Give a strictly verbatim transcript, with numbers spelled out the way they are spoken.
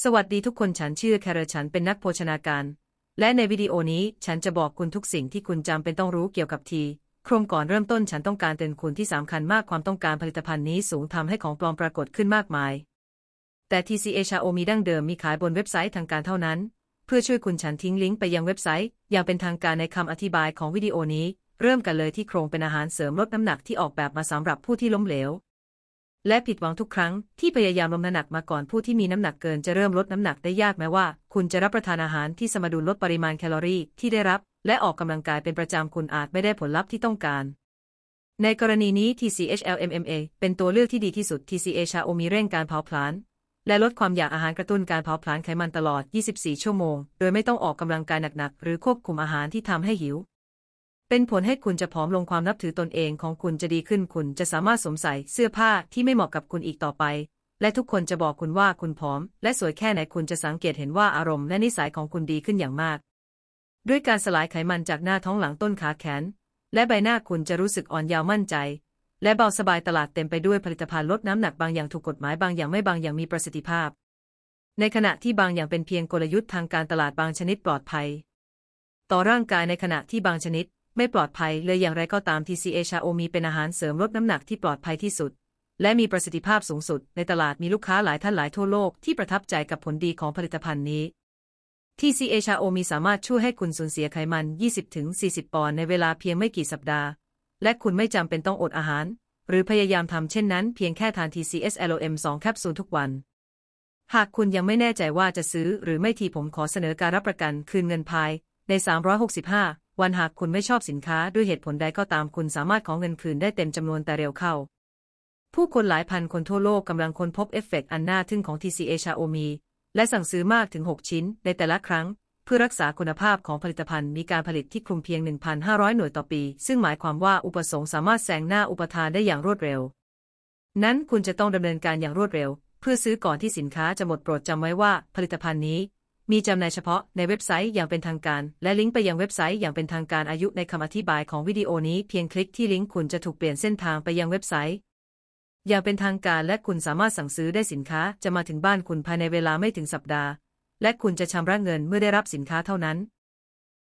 สวัสดีทุกคนฉันชื่อแคเรฉันเป็นนักโภชนาการและในวิดีโอนี้ฉันจะบอกคุณทุกสิ่งที่คุณจำเป็นต้องรู้เกี่ยวกับทีโครงก่อนเริ่มต้นฉันต้องการเตือนคุณที่สำคัญมากความต้องการผลิตภัณฑ์นี้สูงทำให้ของปลอมปรากฏขึ้นมากมายแต่ ที ซี เอ Xiaomi ดั้งเดิมมีขายบนเว็บไซต์ทางการเท่านั้นเพื่อช่วยคุณฉันทิ้งลิงก์ไปยังเว็บไซต์อย่างเป็นทางการในคำอธิบายของวิดีโอนี้เริ่มกันเลยที่โครงเป็นอาหารเสริมลดน้ำหนักที่ออกแบบมาสำหรับผู้ที่ล้มเหลวและผิดหวังทุกครั้งที่พยายามลดน้ำหนักมาก่อนผู้ที่มีน้ำหนักเกินจะเริ่มลดน้ำหนักได้ยากแม้ว่าคุณจะรับประทานอาหารที่สมดุลลดปริมาณแคลอรี่ที่ได้รับและออกกำลังกายเป็นประจำคุณอาจไม่ได้ผลลัพธ์ที่ต้องการในกรณีนี้ ที ซี เอช แอล เอ็ม เอ็ม เอ เป็นตัวเลือกที่ดีที่สุด ที ซี เอ Xiaomi เร่งการเผาผลาญและลดความอยากอาหารกระตุ้นการเผาผลาญไขมันตลอดยี่สิบสี่ชั่วโมงโดยไม่ต้องออกกำลังกายหนักๆหรือควบคุมอาหารที่ทำให้หิวเป็นผลให้คุณจะผอมลงความนับถือตนเองของคุณจะดีขึ้นคุณจะสามารถสวมใส่เสื้อผ้าที่ไม่เหมาะกับคุณอีกต่อไปและทุกคนจะบอกคุณว่าคุณผอมและสวยแค่ไหนคุณจะสังเกตเห็นว่าอารมณ์และนิสัยของคุณดีขึ้นอย่างมากด้วยการสลายไขมันจากหน้าท้องหลังต้นขาแขนและใบหน้าคุณจะรู้สึกอ่อนเยาว์มั่นใจและเบาสบายตลาดเต็มไปด้วยผลิตภัณฑ์ลดน้ำหนักบางอย่างถูกกฎหมายบางอย่างไม่บางอย่างมีประสิทธิภาพในขณะที่บางอย่างเป็นเพียงกลยุทธ์ทางการตลาดบางชนิดปลอดภัยต่อร่างกายในขณะที่บางชนิดไม่ปลอดภัยเลยอย่างไรก็ตาม ที ซี เอ Xiaomi เป็นอาหารเสริมลดน้ำหนักที่ปลอดภัยที่สุดและมีประสิทธิภาพสูงสุดในตลาดมีลูกค้าหลายท่านหลายทั่วโลกที่ประทับใจกับผลดีของผลิตภัณฑ์นี้ ที ซี เอ Xiaomi สามารถช่วยให้คุณสูญเสียไขมัน ยี่สิบถึงสี่สิบ ปอนด์ในเวลาเพียงไม่กี่สัปดาห์และคุณไม่จำเป็นต้องอดอาหารหรือพยายามทำเช่นนั้นเพียงแค่ทาน ที ซี เอส แอล เอ็ม สอง แคปซูลทุกวันหากคุณยังไม่แน่ใจว่าจะซื้อหรือไม่ทีผมขอเสนอการรับประกันคืนเงินภายในสามร้อยหกสิบห้าวันหากคุณไม่ชอบสินค้าด้วยเหตุผลใดก็ตามคุณสามารถขอเงินคืนได้เต็มจำนวนแต่เร็วเข้าผู้คนหลายพันคนทั่วโลกกำลังค้นพบเอฟเฟกต์อันน่าทึ่งของ ที ซี เอ Xiaomi และสั่งซื้อมากถึงหกชิ้นในแต่ละครั้งเพื่อรักษาคุณภาพของผลิตภัณฑ์มีการผลิตที่คลุมเพียง หนึ่งพันห้าร้อย หน่วยต่อปีซึ่งหมายความว่าอุปสงค์สามารถแซงหน้าอุปทานได้อย่างรวดเร็วนั้นคุณจะต้องดำเนินการอย่างรวดเร็วเพื่อซื้อก่อนที่สินค้าจะหมดโปรดจำไว้ว่าผลิตภัณฑ์นี้มีจำหน่ายเฉพาะในเว็บไซต์อย่างเป็นทางการและลิงก์ไปยังเว็บไซต์อย่างเป็นทางการอายุในคำอธิบายของวิดีโอนี้เพียงคลิกที่ลิงก์คุณจะถูกเปลี่ยนเส้นทางไปยังเว็บไซต์อย่างเป็นทางการและคุณสามารถสั่งซื้อได้สินค้าจะมาถึงบ้านคุณภายในเวลาไม่ถึงสัปดาห์และคุณจะชำระเงินเมื่อได้รับสินค้าเท่านั้น